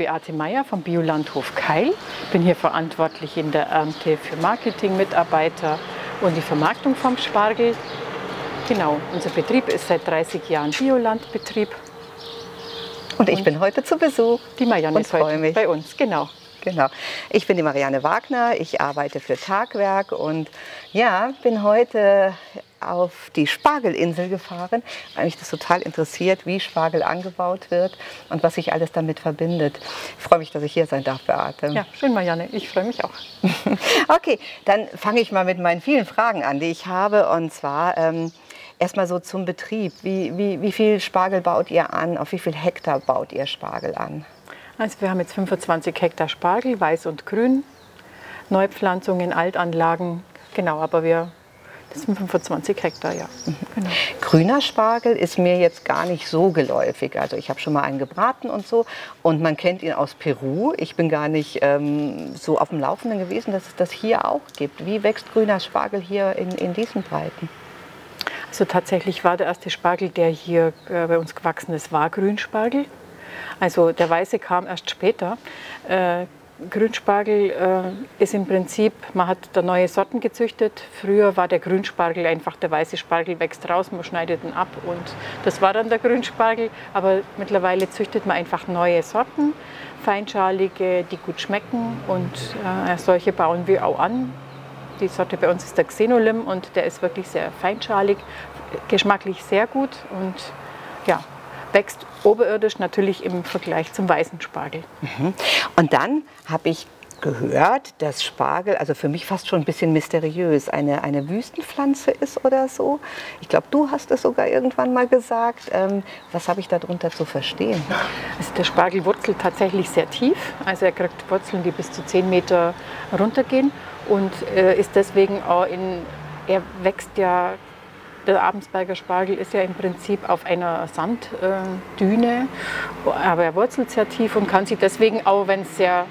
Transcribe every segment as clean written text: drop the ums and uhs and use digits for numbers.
Beate Meier vom Biolandhof Keil. Ich bin hier verantwortlich in der Ernte für Marketing-Mitarbeiter und die Vermarktung vom Spargel. Genau, unser Betrieb ist seit 30 Jahren Biolandbetrieb. Und ich bin heute zu Besuch. Die Marianne ist heute bei uns, genau. Genau. Ich bin die Marianne Wagner, ich arbeite für Tagwerk und ja, bin heute auf die Spargelinsel gefahren, weil mich das total interessiert, wie Spargel angebaut wird und was sich alles damit verbindet. Ich freue mich, dass ich hier sein darf, Beate. Ja, schön, Marianne. Ich freue mich auch. Okay, dann fange ich mal mit meinen vielen Fragen an, die ich habe. Und zwar erstmal so zum Betrieb. Wie viel Spargel baut ihr an? Auf wie viel Hektar baut ihr Spargel an? Also wir haben jetzt 25 Hektar Spargel, weiß und grün, Neupflanzungen, Altanlagen, genau, aber das sind 25 Hektar, ja. Genau. Grüner Spargel ist mir jetzt gar nicht so geläufig. Also ich habe schon mal einen gebraten und so und man kennt ihn aus Peru. Ich bin gar nicht so auf dem Laufenden gewesen, dass es das hier auch gibt. Wie wächst grüner Spargel hier in diesen Breiten? Also tatsächlich war der erste Spargel, der hier bei uns gewachsen ist, war Grünspargel. Also der Weiße kam erst später. Grünspargel ist im Prinzip, man hat da neue Sorten gezüchtet. Früher war der Grünspargel einfach, der weiße Spargel wächst raus, man schneidet ihn ab und das war dann der Grünspargel. Aber mittlerweile züchtet man einfach neue Sorten, feinschalige, die gut schmecken und solche bauen wir auch an. Die Sorte bei uns ist der Xenolim und der ist wirklich sehr feinschalig, geschmacklich sehr gut und ja, wächst oberirdisch natürlich im Vergleich zum weißen Spargel. Und dann habe ich gehört, dass Spargel, also für mich fast schon ein bisschen mysteriös, eine Wüstenpflanze ist oder so. Ich glaube, du hast es sogar irgendwann mal gesagt. Was habe ich darunter zu verstehen? Also der Spargel wurzelt tatsächlich sehr tief. Also er kriegt Wurzeln, die bis zu 10 Meter runtergehen und ist deswegen auch er wächst ja. Der Abensberger Spargel ist ja im Prinzip auf einer Sanddüne, aber er wurzelt sehr tief und kann sich deswegen auch, wenn es sehr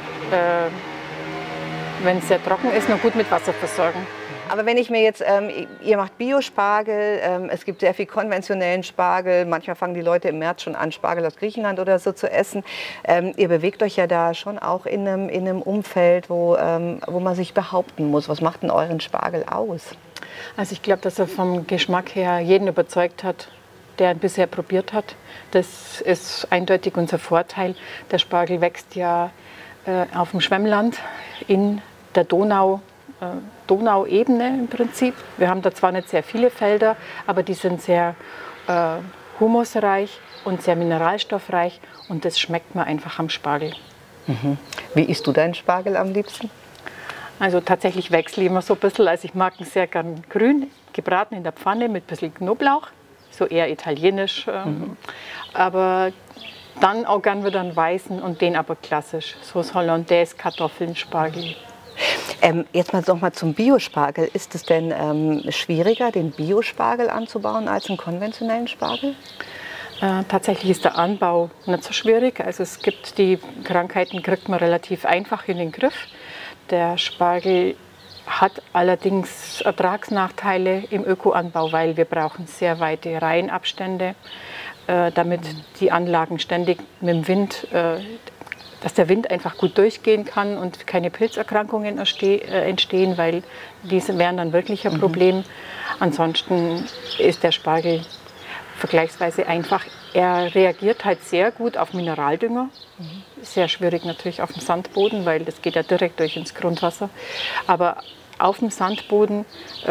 trocken ist, noch gut mit Wasser versorgen. Aber wenn ich mir jetzt, ihr macht Biospargel, es gibt sehr viel konventionellen Spargel, manchmal fangen die Leute im März schon an, Spargel aus Griechenland oder so zu essen. Ihr bewegt euch ja da schon auch in einem Umfeld, wo man sich behaupten muss. Was macht denn euren Spargel aus? Also ich glaube, dass er vom Geschmack her jeden überzeugt hat, der ihn bisher probiert hat. Das ist eindeutig unser Vorteil. Der Spargel wächst ja auf dem Schwemmland in der Donauebene im Prinzip. Wir haben da zwar nicht sehr viele Felder, aber die sind sehr humusreich und sehr mineralstoffreich und das schmeckt man einfach am Spargel. Wie isst du deinen Spargel am liebsten? Also tatsächlich wechsle ich immer so ein bisschen. Also ich mag ihn sehr gern grün, gebraten in der Pfanne mit ein bisschen Knoblauch, so eher italienisch. Aber dann auch gern wieder einen weißen und den aber klassisch. Sauce Hollandaise, Kartoffeln, Spargel. Jetzt noch mal zum Biospargel. Ist es denn schwieriger, den Biospargel anzubauen als einen konventionellen Spargel? Tatsächlich ist der Anbau nicht so schwierig. Also es gibt die Krankheiten, kriegt man relativ einfach in den Griff. Der Spargel hat allerdings Ertragsnachteile im Ökoanbau, weil wir brauchen sehr weite Reihenabstände, damit die Anlagen ständig mit dem Wind, dass der Wind einfach gut durchgehen kann und keine Pilzerkrankungen entstehen, weil diese wären dann wirklich ein Problem. Ansonsten ist der Spargel vergleichsweise einfach. Er reagiert halt sehr gut auf Mineraldünger. Sehr schwierig natürlich auf dem Sandboden, weil das geht ja direkt durch ins Grundwasser. Aber auf dem Sandboden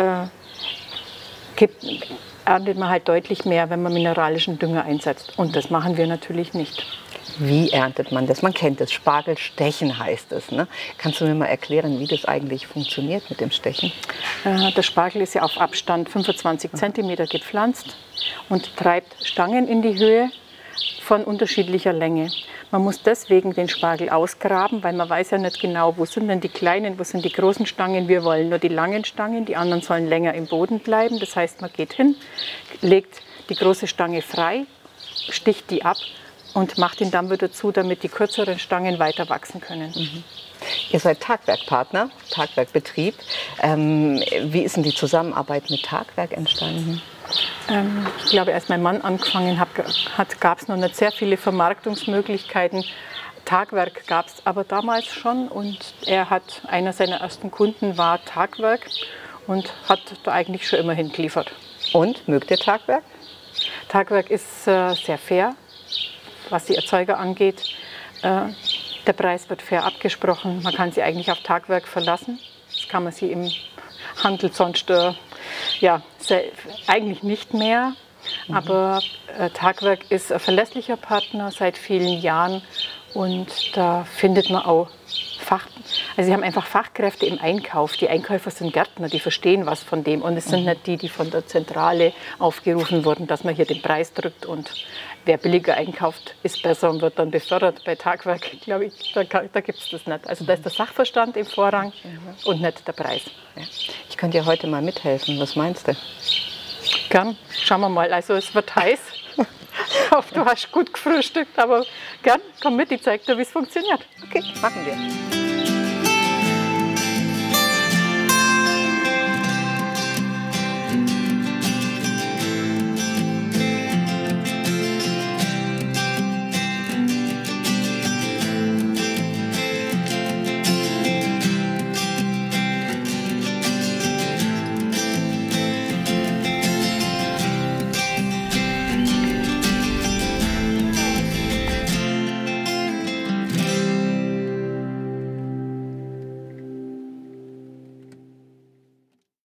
erntet man halt deutlich mehr, wenn man mineralischen Dünger einsetzt. Und das machen wir natürlich nicht. Wie erntet man das? Man kennt es, Spargelstechen heißt es. Ne? Kannst du mir mal erklären, wie das eigentlich funktioniert mit dem Stechen? Der Spargel ist ja auf Abstand 25 cm gepflanzt und treibt Stangen in die Höhe von unterschiedlicher Länge. Man muss deswegen den Spargel ausgraben, weil man weiß ja nicht genau, wo sind denn die kleinen, wo sind die großen Stangen. Wir wollen nur die langen Stangen, die anderen sollen länger im Boden bleiben. Das heißt, man geht hin, legt die große Stange frei, sticht die ab und macht ihn dann wieder zu, damit die kürzeren Stangen weiter wachsen können. Ihr seid Tagwerkpartner, Tagwerkbetrieb. Wie ist denn die Zusammenarbeit mit Tagwerk entstanden? Ich glaube, als mein Mann angefangen hat, gab es noch nicht sehr viele Vermarktungsmöglichkeiten. Tagwerk gab es aber damals schon und einer seiner ersten Kunden war Tagwerk und hat da eigentlich schon immer hingeliefert. Und, mögt ihr Tagwerk? Tagwerk ist sehr fair, was die Erzeuger angeht. Der Preis wird fair abgesprochen. Man kann sich eigentlich auf Tagwerk verlassen. Das kann man sich im Handel sonst eigentlich nicht mehr. Aber Tagwerk ist ein verlässlicher Partner seit vielen Jahren und da findet man auch sie haben einfach Fachkräfte im Einkauf. Die Einkäufer sind Gärtner, die verstehen was von dem und es sind nicht die, die von der Zentrale aufgerufen wurden, dass man hier den Preis drückt und wer billiger einkauft, ist besser und wird dann befördert. Bei Tagwerk, glaube ich, da gibt es das nicht. Also da ist der Sachverstand im Vorrang und nicht der Preis. Ja. Ich könnte dir heute mal mithelfen, was meinst du? Gern, schauen wir mal. Also es wird heiß. Ich hoffe, du hast gut gefrühstückt, aber gern, komm mit, ich zeige dir, wie es funktioniert. Okay, machen wir.